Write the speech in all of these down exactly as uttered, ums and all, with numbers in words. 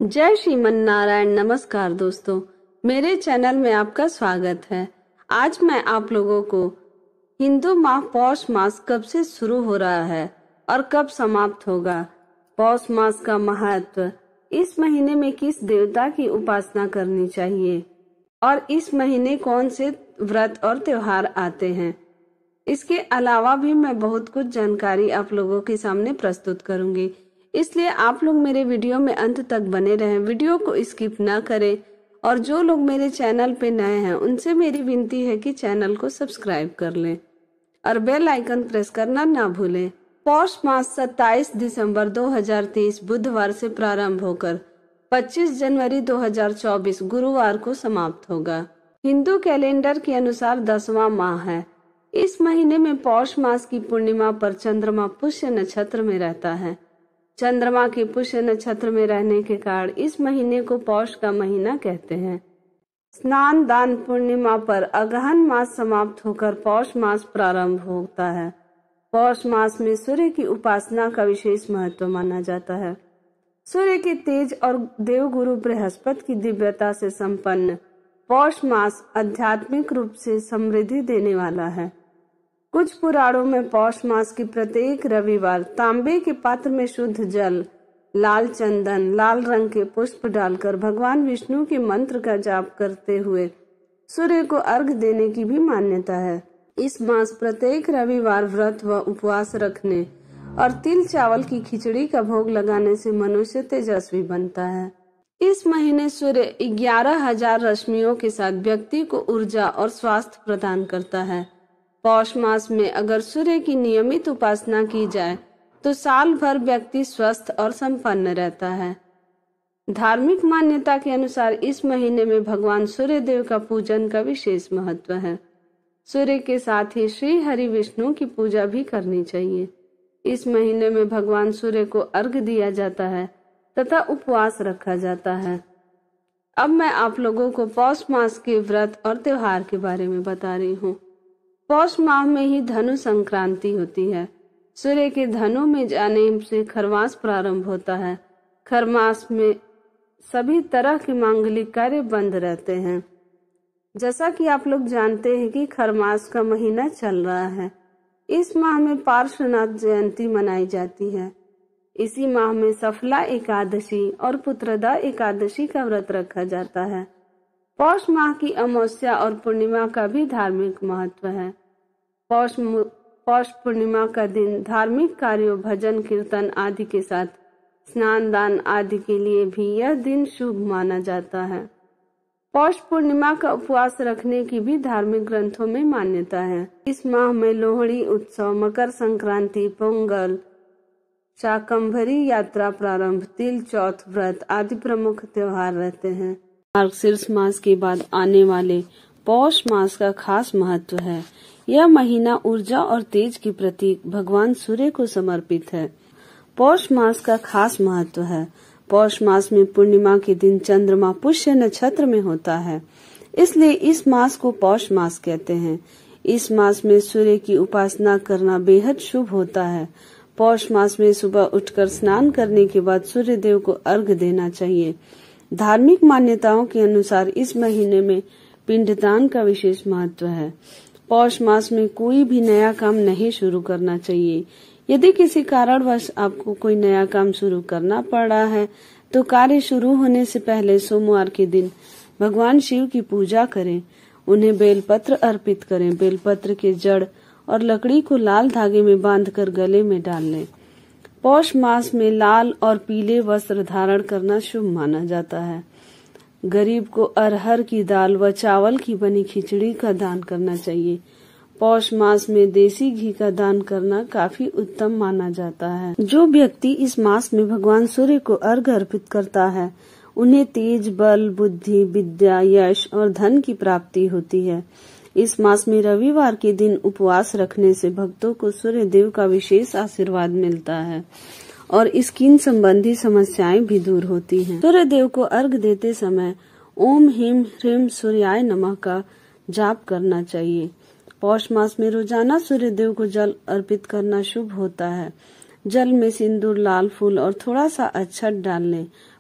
जय श्रीमन नारायण। नमस्कार दोस्तों, मेरे चैनल में आपका स्वागत है। आज मैं आप लोगों को हिंदू माह पौष मास कब से शुरू हो रहा है और कब समाप्त होगा, पौष मास का महत्व, इस महीने में किस देवता की उपासना करनी चाहिए और इस महीने कौन से व्रत और त्योहार आते हैं, इसके अलावा भी मैं बहुत कुछ जानकारी आप लोगों के सामने प्रस्तुत करूंगी। इसलिए आप लोग मेरे वीडियो में अंत तक बने रहें, वीडियो को स्किप ना करें। और जो लोग मेरे चैनल पे नए हैं उनसे मेरी विनती है कि चैनल को सब्सक्राइब कर लें और बेल आइकन प्रेस करना ना भूलें। पौष मास सत्ताईस दिसंबर दो हज़ार तेईस बुधवार से प्रारंभ होकर पच्चीस जनवरी दो हज़ार चौबीस गुरुवार को समाप्त होगा। हिंदू कैलेंडर के अनुसार दसवां माह है। इस महीने में पौष मास की पूर्णिमा पर चंद्रमा पुष्य नक्षत्र में रहता है। चंद्रमा के पुष्य नक्षत्र में रहने के कारण इस महीने को पौष का महीना कहते हैं। स्नान दान पूर्णिमा पर अगहन मास समाप्त होकर पौष मास प्रारंभ होता है। पौष मास में सूर्य की उपासना का विशेष महत्व माना जाता है। सूर्य के तेज और देवगुरु बृहस्पति की दिव्यता से संपन्न पौष मास आध्यात्मिक रूप से समृद्धि देने वाला है। कुछ पुराणों में पौष मास की प्रत्येक रविवार तांबे के पात्र में शुद्ध जल, लाल चंदन, लाल रंग के पुष्प डालकर भगवान विष्णु के मंत्र का जाप करते हुए सूर्य को अर्घ देने की भी मान्यता है। इस मास प्रत्येक रविवार व्रत व उपवास रखने और तिल चावल की खिचड़ी का भोग लगाने से मनुष्य तेजस्वी बनता है। इस महीने सूर्य ग्यारह हजार रश्मियों के साथ व्यक्ति को ऊर्जा और स्वास्थ्य प्रदान करता है। पौष मास में अगर सूर्य की नियमित उपासना की जाए तो साल भर व्यक्ति स्वस्थ और संपन्न रहता है। धार्मिक मान्यता के अनुसार इस महीने में भगवान सूर्य देव का पूजन का विशेष महत्व है। सूर्य के साथ ही श्री हरि विष्णु की पूजा भी करनी चाहिए। इस महीने में भगवान सूर्य को अर्घ दिया जाता है तथा उपवास रखा जाता है। अब मैं आप लोगों को पौष मास के व्रत और त्योहार के बारे में बता रही हूँ। पौष माह में ही धनु संक्रांति होती है। सूर्य के धनु में जाने से खरमास प्रारंभ होता है। खरमास में सभी तरह के मांगलिक कार्य बंद रहते हैं। जैसा कि आप लोग जानते हैं कि खरमास का महीना चल रहा है। इस माह में पार्श्वनाथ जयंती मनाई जाती है। इसी माह में सफला एकादशी और पुत्रदा एकादशी का व्रत रखा जाता है। पौष माह की अमावस्या और पूर्णिमा का भी धार्मिक महत्व है। पौष पौष पूर्णिमा का दिन धार्मिक कार्यों, भजन कीर्तन आदि के साथ स्नान दान आदि के लिए भी यह दिन शुभ माना जाता है। पौष पूर्णिमा का उपवास रखने की भी धार्मिक ग्रंथों में मान्यता है। इस माह में लोहड़ी उत्सव, मकर संक्रांति, पोंगल, शाकंभरी यात्रा प्रारंभ, तिल चौथ व्रत आदि प्रमुख त्योहार रहते हैं। मार्गशीर्ष मास के बाद आने वाले पौष मास का खास महत्व है। यह महीना ऊर्जा और तेज की प्रतीक भगवान सूर्य को समर्पित है। पौष मास का खास महत्व है। पौष मास में पूर्णिमा के दिन चंद्रमा पुष्य नक्षत्र में होता है, इसलिए इस मास को पौष मास कहते हैं। इस मास में सूर्य की उपासना करना बेहद शुभ होता है। पौष मास में सुबह उठकर स्नान करने के बाद सूर्य देव को अर्घ देना चाहिए। धार्मिक मान्यताओं के अनुसार इस महीने में पिंडदान का विशेष महत्व है। पौष मास में कोई भी नया काम नहीं शुरू करना चाहिए। यदि किसी कारणवश आपको कोई नया काम शुरू करना पड़ रहा है तो कार्य शुरू होने से पहले सोमवार के दिन भगवान शिव की पूजा करें, उन्हें बेलपत्र अर्पित करें। बेलपत्र के जड़ और लकड़ी को लाल धागे में बांधकर गले में डाल लें। पौष मास में लाल और पीले वस्त्र धारण करना शुभ माना जाता है। गरीब को अरहर की दाल व चावल की बनी खिचड़ी का दान करना चाहिए। पौष मास में देसी घी का दान करना काफी उत्तम माना जाता है। जो व्यक्ति इस मास में भगवान सूर्य को अर्घ अर्पित करता है उन्हें तेज, बल, बुद्धि, विद्या, यश और धन की प्राप्ति होती है। इस मास में रविवार के दिन उपवास रखने से भक्तों को सूर्य देव का विशेष आशीर्वाद मिलता है और स्किन संबंधी समस्याएं भी दूर होती हैं। सूर्य देव को अर्घ देते समय ओम ह्रीम ह्रीम सूर्याय नमः का जाप करना चाहिए। पौष मास में रोजाना सूर्य देव को जल अर्पित करना शुभ होता है। जल में सिंदूर, लाल फूल और थोड़ा सा अक्षत डाल लें।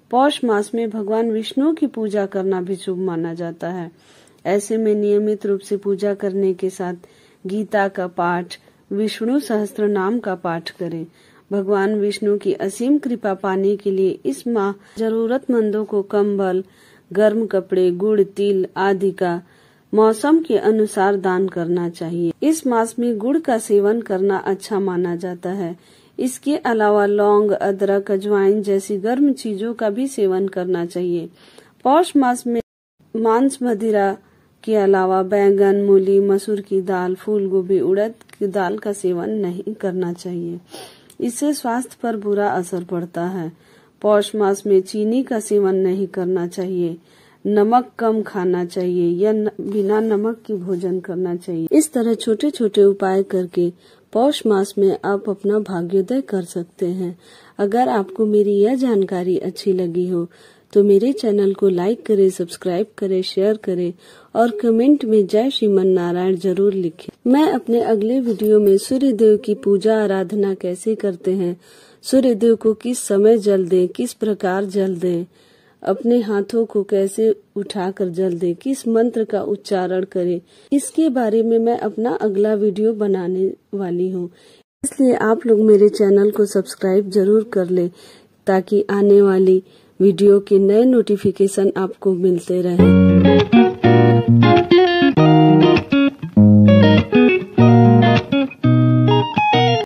पौष मास में भगवान विष्णु की पूजा करना भी शुभ माना जाता है। ऐसे में नियमित रूप से पूजा करने के साथ गीता का पाठ, विष्णु सहस्त्र नाम का पाठ करें। भगवान विष्णु की असीम कृपा पाने के लिए इस माह जरूरतमंदों को कंबल, गर्म कपड़े, गुड़, तिल आदि का मौसम के अनुसार दान करना चाहिए। इस मास में गुड़ का सेवन करना अच्छा माना जाता है। इसके अलावा लौंग, अदरक, अजवाइन जैसी गर्म चीजों का भी सेवन करना चाहिए। पौष मास में मांस, मदिरा के अलावा बैंगन, मूली, मसूर की दाल, फूल गोभी, उड़द की दाल का सेवन नहीं करना चाहिए। इससे स्वास्थ्य पर बुरा असर पड़ता है। पौष मास में चीनी का सेवन नहीं करना चाहिए। नमक कम खाना चाहिए या न, बिना नमक की भोजन करना चाहिए। इस तरह छोटे छोटे उपाय करके पौष मास में आप अपना भाग्योदय कर सकते हैं। अगर आपको मेरी यह जानकारी अच्छी लगी हो तो मेरे चैनल को लाइक करें, सब्सक्राइब करें, शेयर करें और कमेंट में जय श्रीमन नारायण जरूर लिखें। मैं अपने अगले वीडियो में सूर्य देव की पूजा आराधना कैसे करते हैं, सूर्य देव को किस समय जल दें, किस प्रकार जल दें, अपने हाथों को कैसे उठाकर जल दें, किस मंत्र का उच्चारण करें, इसके बारे में मैं अपना अगला वीडियो बनाने वाली हूँ। इसलिए आप लोग मेरे चैनल को सब्सक्राइब जरूर कर ले ताकि आने वाली वीडियो के नए नोटिफिकेशन आपको मिलते रहें।